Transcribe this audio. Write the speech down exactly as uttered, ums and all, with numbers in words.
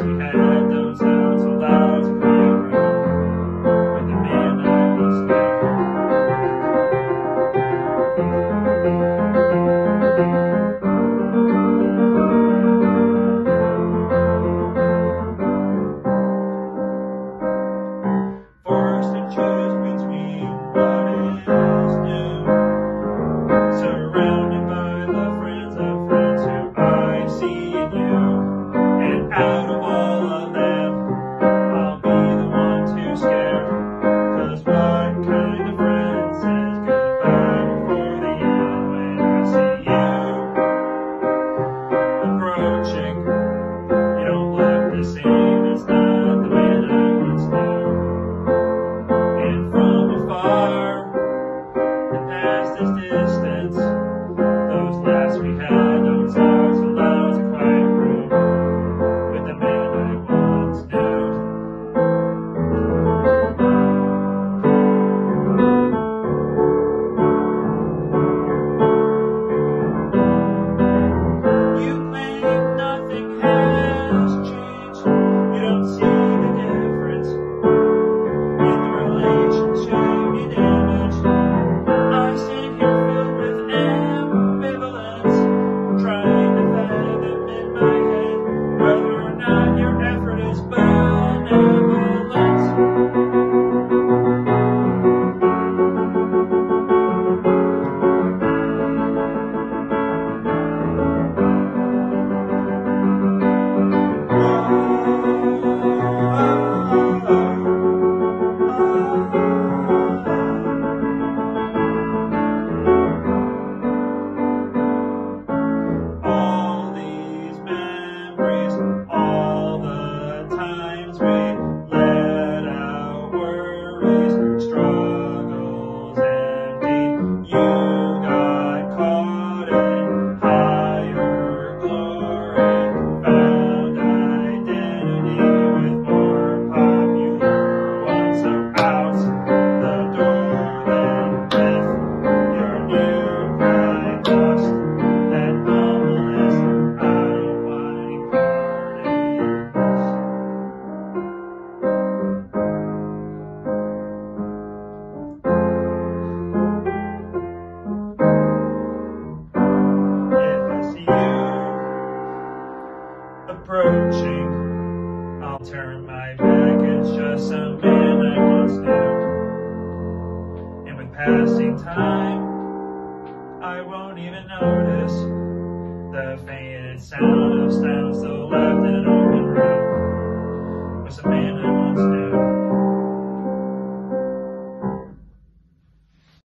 last we had don't sound so loud to quiet room with the man I once knew. Forced to choose between what is new, surrounded by the friends of friends who I see in you, and out of all of them, I'll be the one to scare. Cause what kind of friend says goodbye before the end when I see you approaching? You don't look the same, it's not the man I once knew. And from afar, the past is distance. Those laughs we had don't sound so loud to quiet room with the man I once knew. You claim nothing has changed. You don't see the difference in the relationship you damaged. I sit here filled with ambivalence, trying to fathom in my head whether or not your effort is benevolent. All these memories, all the times we let our worries, struggles empty. You got caught in higher glory, found identity with more popular ones. So out the door then with your new pride lost. That humbleness, I don't want any part in this. If I see you approaching, I'll turn my back. It's just some man I once knew. And with passing time, I won't even notice the faded sound of sounds still left in an open room with some man